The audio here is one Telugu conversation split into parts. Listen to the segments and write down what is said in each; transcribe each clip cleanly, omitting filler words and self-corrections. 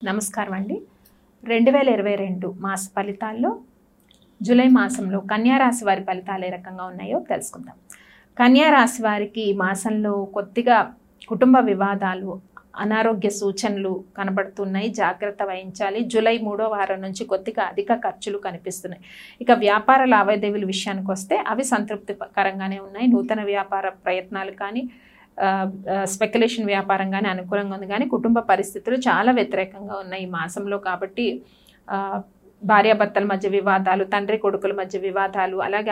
నమస్కారం అండి. 2022 మాస ఫలితాల్లో జూలై మాసంలో కన్యా రాశి వారి ఫలితాలు ఏ రకంగా ఉన్నాయో తెలుసుకుందాం. కన్యా రాశి వారికి ఈ మాసంలో కొద్దిగా కుటుంబ వివాదాలు, అనారోగ్య సూచనలు కనబడుతున్నాయి. జాగ్రత్త వహించాలి. జూలై 3వ వారం నుంచి కొద్దిగా అధిక ఖర్చులు కనిపిస్తున్నాయి. ఇక వ్యాపార లావాదేవీల విషయానికి వస్తే అవి సంతృప్తికరంగానే ఉన్నాయి. నూతన వ్యాపార ప్రయత్నాలు కానీ స్పెక్యులేషన్ వ్యాపారం కానీ అనుకూలంగా ఉంది, కానీ కుటుంబ పరిస్థితులు చాలా వ్యతిరేకంగా ఉన్నాయి ఈ మాసంలో. కాబట్టి భార్యాభర్తల మధ్య వివాదాలు, తండ్రి కొడుకుల మధ్య వివాదాలు, అలాగే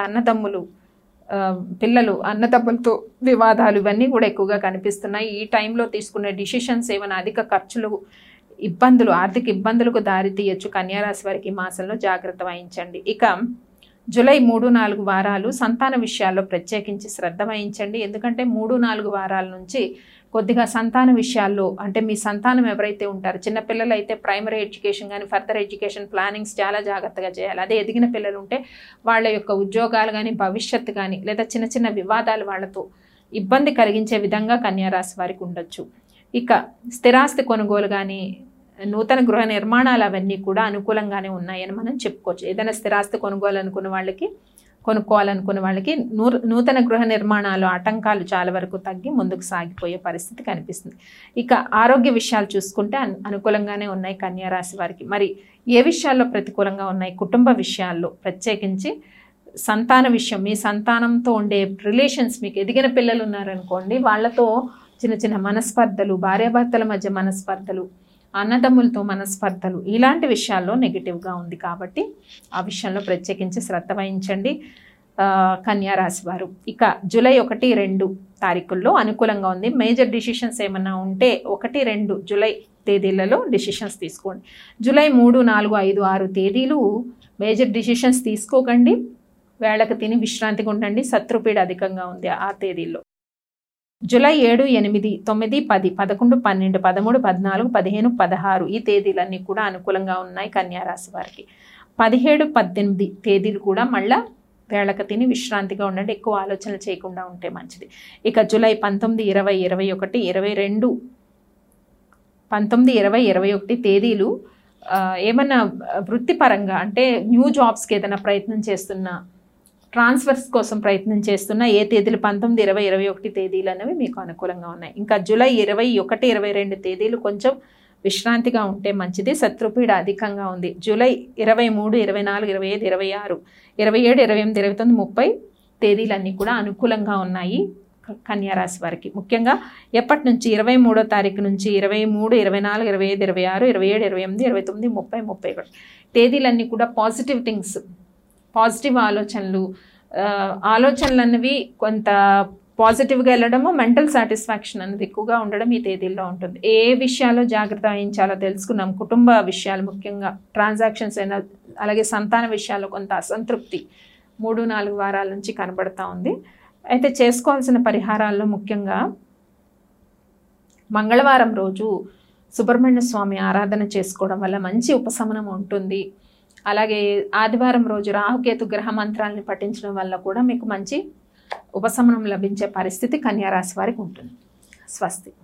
అన్నదమ్ములతో వివాదాలు, ఇవన్నీ కూడా ఎక్కువగా కనిపిస్తున్నాయి. ఈ టైంలో తీసుకునే డిసిషన్స్ ఏమైనా అధిక ఖర్చులు, ఇబ్బందులు, ఆర్థిక ఇబ్బందులకు దారి తీయచ్చు. కన్యారాశి వారికి ఈ మాసంలో జాగ్రత్త వహించండి. ఇక జూలై 3-4 వారాలు సంతాన విషయాల్లో ప్రత్యేకించి శ్రద్ధ వహించండి. ఎందుకంటే 3-4 వారాల నుంచి కొద్దిగా సంతాన విషయాల్లో, అంటే మీ సంతానం ఎవరైతే ఉంటారో, చిన్నపిల్లలు అయితే ప్రైమరీ ఎడ్యుకేషన్ కానీ ఫర్దర్ ఎడ్యుకేషన్ ప్లానింగ్స్ చాలా జాగ్రత్తగా చేయాలి. అదే ఎదిగిన పిల్లలు ఉంటే వాళ్ళ యొక్క ఉద్యోగాలు కానీ భవిష్యత్తు కానీ లేదా చిన్న చిన్న వివాదాలు వాళ్ళతో ఇబ్బంది కలిగించే విధంగా కన్యారాశి వారికి ఉండొచ్చు. ఇక స్థిరాస్తి కొనుగోలు కానీ నూతన గృహ నిర్మాణాలు అవన్నీ కూడా అనుకూలంగానే ఉన్నాయని మనం చెప్పుకోవచ్చు. ఏదైనా స్థిరాస్తి కొనుక్కోవాలనుకున్న వాళ్ళకి నూతన గృహ నిర్మాణాలు ఆటంకాలు చాలా వరకు తగ్గి ముందుకు సాగిపోయే పరిస్థితి కనిపిస్తుంది. ఇక ఆరోగ్య విషయాలు చూసుకుంటే అనుకూలంగానే ఉన్నాయి కన్యారాశి వారికి. మరి ఏ విషయాల్లో ప్రతికూలంగా ఉన్నాయి? కుటుంబ విషయాల్లో ప్రత్యేకించి సంతాన విషయం, మీ సంతానంతో ఉండే రిలేషన్స్, మీకు ఎదిగిన పిల్లలు ఉన్నారనుకోండి, వాళ్ళతో చిన్న చిన్న మనస్పర్ధలు, భార్యాభర్తల మధ్య మనస్పర్ధలు, అన్నదమ్ములతో మనస్పర్ధలు, ఇలాంటి విషయాల్లో నెగిటివ్గా ఉంది. కాబట్టి ఆ విషయంలో ప్రత్యేకించి శ్రద్ధ వహించండి కన్యారాశి వారు. ఇక జూలై 1-2 తారీఖుల్లో అనుకూలంగా ఉంది. మేజర్ డిసిషన్స్ ఏమన్నా ఉంటే 1-2 జూలై తేదీలలో డిసిషన్స్ తీసుకోండి. జూలై 3, 4, 5, 6 తేదీలు మేజర్ డిసిషన్స్ తీసుకోకండి. వేళకు తిని విశ్రాంతిగా ఉండండి. శత్రుపీడ అధికంగా ఉంది ఆ తేదీల్లో. జూలై 7, 8, 9, 10, 11, 12, 13, 14, 15, 16 ఈ తేదీలన్నీ కూడా అనుకూలంగా ఉన్నాయి కన్యారాశి వారికి. 17, 18 తేదీలు కూడా మళ్ళా వేళకు తిని విశ్రాంతిగా ఉండండి. ఎక్కువ ఆలోచనలు చేయకుండా ఉంటే మంచిది. ఇక జూలై 19, 20, 21, 22, 19, 20, 21 తేదీలు ఏమన్నా వృత్తిపరంగా, అంటే న్యూ జాబ్స్కి ఏదైనా ప్రయత్నం చేస్తున్నా, ట్రాన్స్ఫర్స్ కోసం ప్రయత్నం చేస్తున్న ఏ తేదీలు 19, 20, 21 తేదీలు అనేవి మీకు అనుకూలంగా ఉన్నాయి. ఇంకా జూలై 21, 22 తేదీలు కొంచెం విశ్రాంతిగా ఉంటే మంచిది. శత్రుపీడ అధికంగా ఉంది. జూలై 23, 24, 25, 26, 27, 28, 29, 30 తేదీలన్నీ కూడా అనుకూలంగా ఉన్నాయి కన్యారాశి వారికి. ముఖ్యంగా ఎప్పటి నుంచి 23వ తారీఖు నుంచి 23, 24, 25, 26, 27, 28, 29, 30, 31 తేదీలన్నీ కూడా పాజిటివ్ థింగ్స్, పాజిటివ్ ఆలోచనలు అన్నవి కొంత పాజిటివ్గా వెళ్ళడము, మెంటల్ సాటిస్ఫాక్షన్ అనేది ఎక్కువగా ఉండడం ఈ తేదీల్లో ఉంటుంది. ఏ విషయాల్లో జాగ్రత్త వహించాలో తెలుసుకున్నాం. కుటుంబ విషయాలు, ముఖ్యంగా ట్రాన్సాక్షన్స్ అయినా, అలాగే సంతాన విషయాల్లో కొంత అసంతృప్తి 3-4 వారాల నుంచి కనబడతా ఉంది. అయితే చేసుకోవాల్సిన పరిహారాల్లో ముఖ్యంగా మంగళవారం రోజు సుబ్రహ్మణ్య స్వామి ఆరాధన చేసుకోవడం వల్ల మంచి ఉపశమనం ఉంటుంది. అలాగే ఆదివారం రోజు రాహుకేతు గ్రహ మంత్రాలని పఠించడం వల్ల కూడా మీకు మంచి ఉపశమనం లభించే పరిస్థితి కన్యారాశి వారికి ఉంటుంది. స్వస్తి.